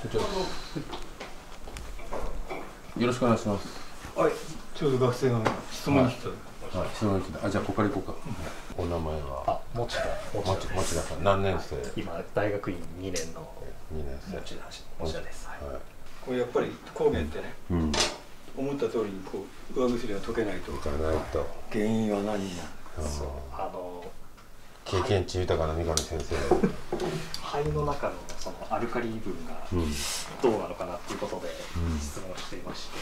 よろしくお願いします。 はい、ちょうど学生が質問に来た。 はい、質問に来た。じゃあここから行こうか。お名前は？ 持田さん。何年生？ 今大学院2年の 2年生。 持田です。はい。 これやっぱり工芸ってね、思った通りにこう上薬が溶けないと。原因は何になる？ そう、 経験値豊かな三上先生。 肺の中のそのアルカリ分がどうなのかなっていうことで質問していまして、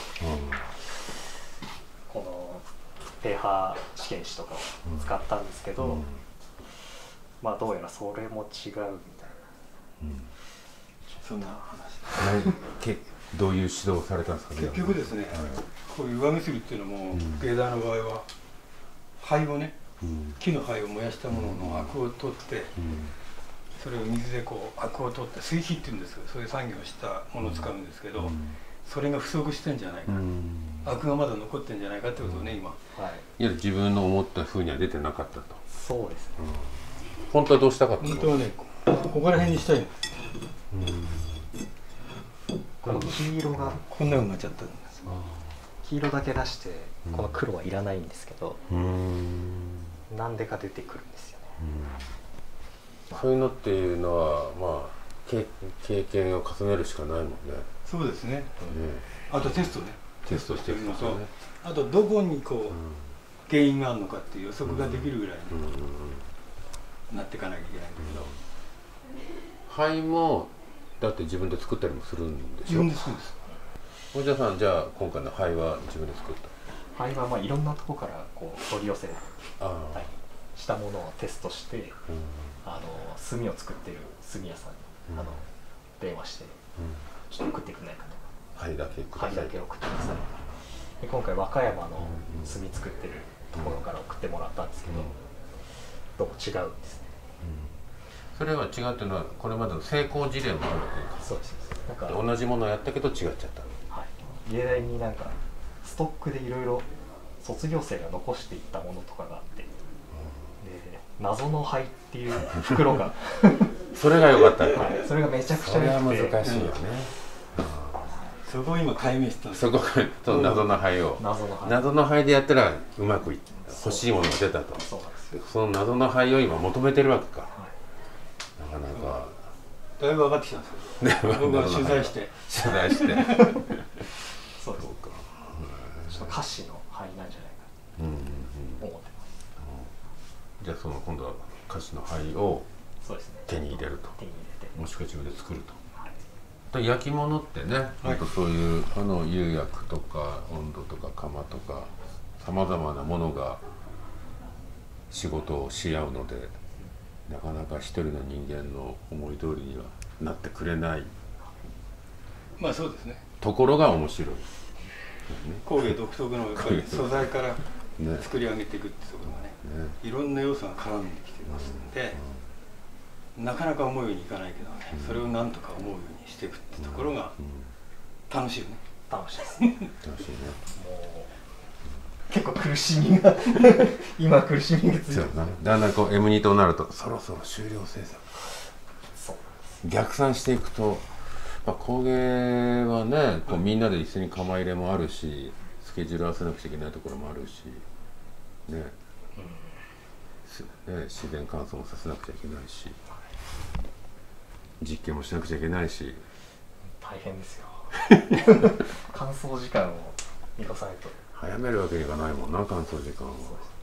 このペーハー試験紙とかを使ったんですけど、まあどうやらそれも違うみたいな、 そんな話。 どういう指導をされたんですか？ 結局ですね、こういう上薬っていうのも芸大の場合は灰をね、木の灰を燃やしたもののアクを取って、それを水でこうアクを取って水肥っていうんですけど、そういう作業をしたものを使うんですけど、それが不足してんじゃないか、アクがまだ残ってんじゃないかってことをね、今。 いわゆる自分の思った風には出てなかったと。 そうですね。 本当はどうしたかったの？ 本当はね、ここら辺にしたいの。 この黄色がこんなようになっちゃったんです。 黄色だけ出してこの黒はいらないんですけど、なんでか出てくるんですよね。 そういうのっていうのはまあ経験を重ねるしかないもんね。 そうですね。あとテストしてるのと、 ね、 あとどこにこう原因があるのかっていう予測ができるぐらいになっていかなきゃいけないんだけど。 灰もだって自分で作ったりもするんでしょ？ 自分で作るんです。 大田さん、じゃあ今回の灰は自分で作った？ 灰はまあいろんなところからこう取り寄せたりしたものをテストして、炭を作ってる炭屋さんに電話して、ちょっと送ってくれないかと。 灰だけ送ってください。で今回和歌山の炭作ってるところから送ってもらったんですけど、どうも違うんですね。 それは違うっていうのはこれまでの成功事例もあるわけですか？ そうです。なんか同じものをやったけど違っちゃった。 はい。芸大になんかストックでいろいろ卒業生が残していったものとかがあって、で謎の灰っていう袋がそれが良かった。 はい。それがめちゃくちゃ良くて。 難しいよね。 そこを今解明したんです。 そこと謎の灰を謎の灰でやったらうまくいって欲しいものが出たと。その謎の灰を今求めてるわけか。なかなかだいぶ分かってきたんですよ。僕が取材してそうです。ちょっと歌詞の灰なんじゃないかと思ってます。 じゃあその今度は歌詞の灰を手に入れると。もしくは自分で作ると。焼き物ってね、あとそういう釉薬とか温度とか窯とかさまざまなものが仕事をし合うので、なかなか一人の人間の思い通りにはなってくれない。 まあそうですね。ところが面白い。 工芸独特の素材から作り上げていくってところがね、いろんな要素が絡んできてますんで、なかなか思うようにいかないけどね、それをなんとか思うようにしていくってところが楽しいよね。 楽しいですね。楽しいね。もう結構苦しみが今苦しみが強い。 だんだんこう M2 となるとそろそろ終了制作。逆算していくと、工芸はね、こうみんなで一緒に窯入れもあるし、スケジュール合わせなくちゃいけないところもあるし、自然乾燥もさせなくちゃいけないし、実験もしなくちゃいけないし、 大変ですよ。乾燥時間を見越さないと早めるわけにいかないもんな、乾燥時間は。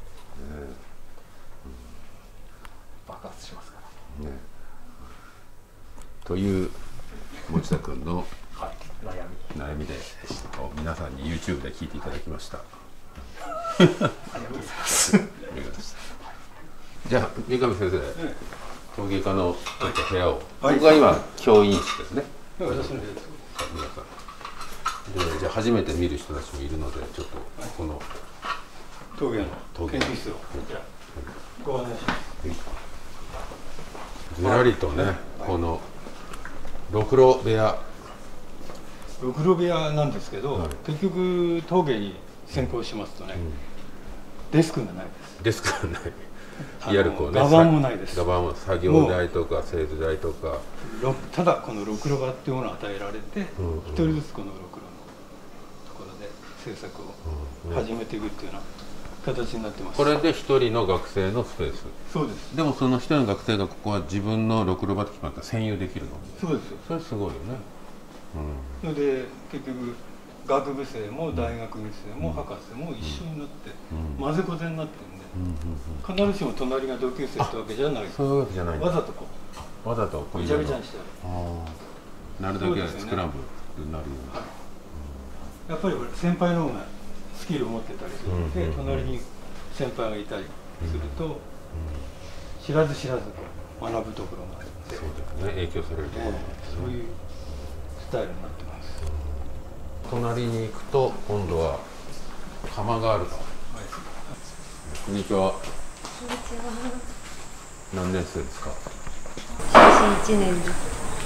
爆発しますからね。 という持田君の悩みで皆さんに YouTube で聞いていただきました。 ありがとうございます。 じゃあ三上先生、陶芸家のちょっと部屋を、僕が今教員室ですね。皆さんで、じゃあ初めて見る人たちもいるので、ちょっとこの陶芸の研究室をご案内します。 ずらりとね、このろくろ部屋なんですけど、結局陶芸に専攻しますとね、デスクがないです。 デスクがない。 いわゆるこうね、 画板もないです。 画板も作業台とか製図台とか、 ただこのろくろ場っていうものを与えられて、一人ずつこのろくろのところで制作を始めていくっていうような形になってます。 これで一人の学生のスペース。 そうです。 でもその一人の学生がここは自分のろくろ場って決まったら占有できるの。 そうです。 それすごいよね。 それで結局学部生も大学院生も博士も一緒になって混ぜこぜになってるんで、必ずしも隣が同級生ってわけじゃない。 そういうわけじゃない。 わざとこう。わざとこうぐちゃぐちゃにしてある。なるだけスクランブルになるように。 やっぱりこれ先輩の方がスキルを持ってたりするので、隣に先輩がいたりすると知らず知らず学ぶところがあって、 そうですね、影響されるところがそういうスタイルになってます。 隣に行くと今度は窯があると。こんにちは。 こんにちは。 何年生ですか？ 修士1年です。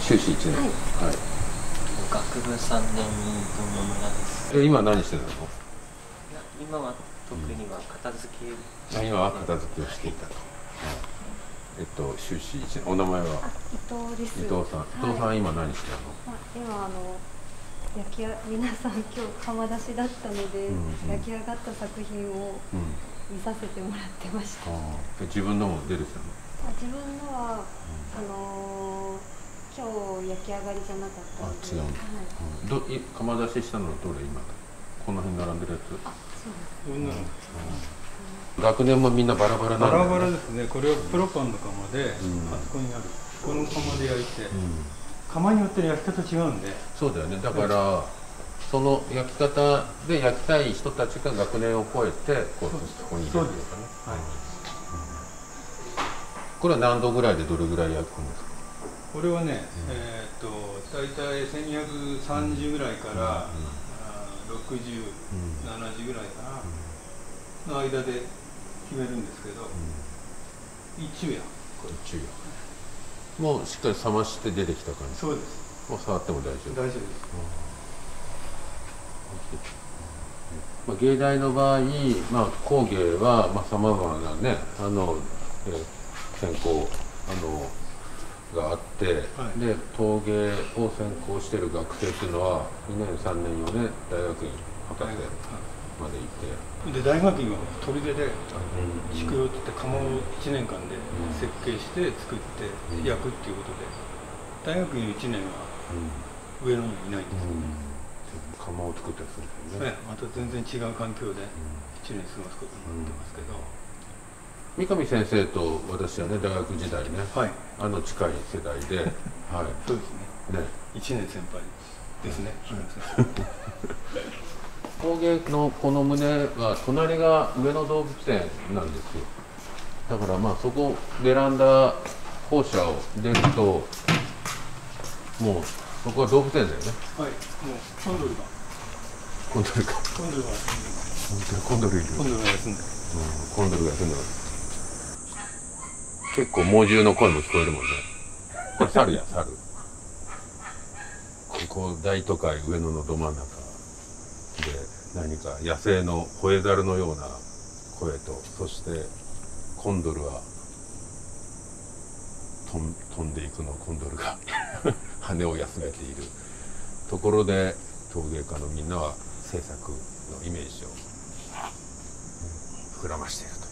修士1年。はい。 学部3年の野村です。 今何してるの？ 今は特には片付け。 今は片付けをしていたと。修士1年。お名前は？ 伊藤です。 伊藤さん。伊藤さん今何してるの？ 今皆さん今日窯出しだったので、焼き上がった作品を見させてもらってました。 自分のも出てきたの？ 自分のは今日焼き上がりじゃなかったので。 違う。窯出ししたのはどれ今？この辺並んでるやつ？ そうです。 学年もみんなバラバラなんだよね。 バラバラですね。これはプロパンの窯で、あそこにあるこの窯で焼いて、窯によって焼き方違うんで。 そうだよね。だからその焼き方で焼きたい人たちが学年を超えてここに入れるんですかね。これは何度ぐらいでどれぐらい焼くんですか？ これはね、大体1230ぐらいから60、70ぐらいかなの間で決めるんですけど、一昼夜。 これ一昼夜。もうしっかり冷まして出てきた感じ。 そうです。 もう触っても大丈夫。 大丈夫です。 芸大の場合、工芸はさまざまなね専攻があって、で陶芸を専攻している学生っていうのは2年3年4年大学院博士まで行って、 で大学院は砦で宿用っていって窯を1年間で設計して作って焼くっていうことで、大学院1年は上野にいないんです。 窯を作ったりするんですよね。 また全然違う環境で1年過ごすことになってますけど、 三上先生と私はね大学時代ね、近い世代で、 そうですね。1年先輩ですね。 工芸のこの棟は隣が上野動物園なんですよ。だからそこベランダ校舎を出るともうそこは動物園だよね。 もうコンドルがコンドルがコンドルがコンドルいる。 コンドルが休んでる。 コンドルが休んでます。結構猛獣の声も聞こえるもんね。これ猿や猿。ここ大都会上野のど真ん中で何か野生の吠え猿のような声と、そしてコンドルは飛んでいくのコンドルが羽を休めているところで、陶芸家のみんなは制作のイメージを膨らましているという。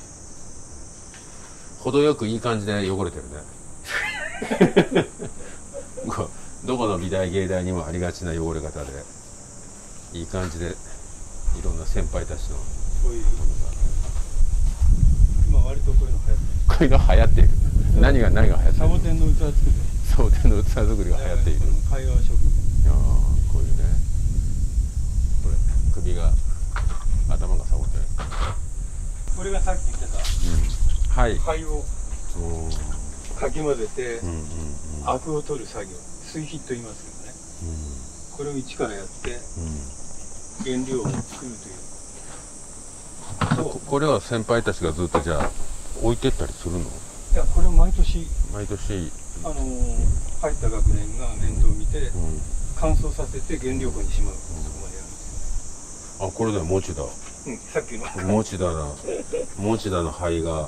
程よくいい感じで汚れてるね。どこの美大芸大にもありがちな汚れ方で、いい感じでいろんな先輩たちのそういうものが今割とこういうの流行ってる。 こういうの流行っている。何が流行ってる？ サボテンの器作り。 サボテンの器作りが流行っている。 会話食。 こういうね。これ首が頭がサボテン。 これがさっき言ってた。灰をかき混ぜてアクを取る作業、水肥と言いますけどね、これを一からやって原料を作るという。 これは先輩たちがずっとじゃあ置いてったりするの？いや、これを毎年入った学年が面倒を見て乾燥させて原料庫にしまう。そこまでやるんですよ。 これだよ、餅だ。 さっきの持田の灰が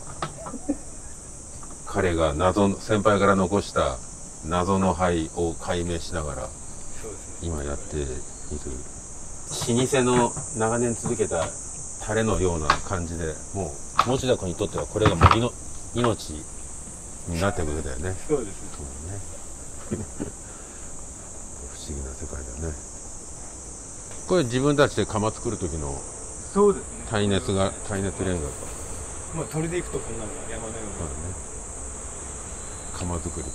彼が先輩から残した謎の灰を解明しながら今やっている老舗の長年続けたタレのような感じで、もう持田君にとってはこれがもう命になっていくわけだよね。 そうですね。 不思議な世界だね。これ自分たちで窯作る時のそうですね。 耐熱レンガと、 まあ鳥でいくとこんなの山のように、 窯作りも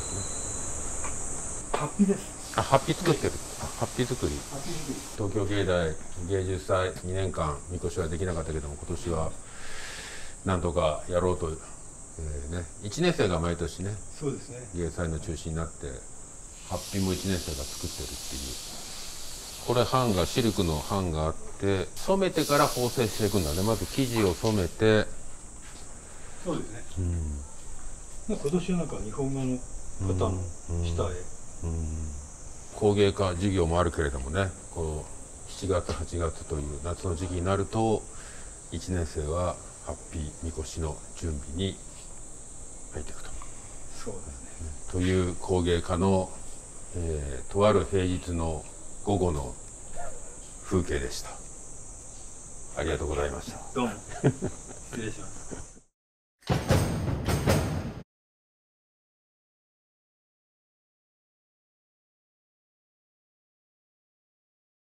ハッピーです。 ハッピー作ってる。ハッピー作り。東京芸大芸術祭2年間みこしはできなかったけども、今年はなんとかやろうと、1年生が毎年ね、 そうですね、 芸祭の中心になってハッピーも1年生が作ってるっていう。これシルクの版があって染めてから縫製していくんだね。まず生地を染めて。 そうですね、今年はなんか日本画の方の下絵、 工芸家授業もあるけれどもね、こう7月8月という夏の時期になると1年生はハッピーみこしの準備に入っていくと。 そうですね。 という工芸家の、とある平日の午後の風景でした。ありがとうございました。 どうも失礼します。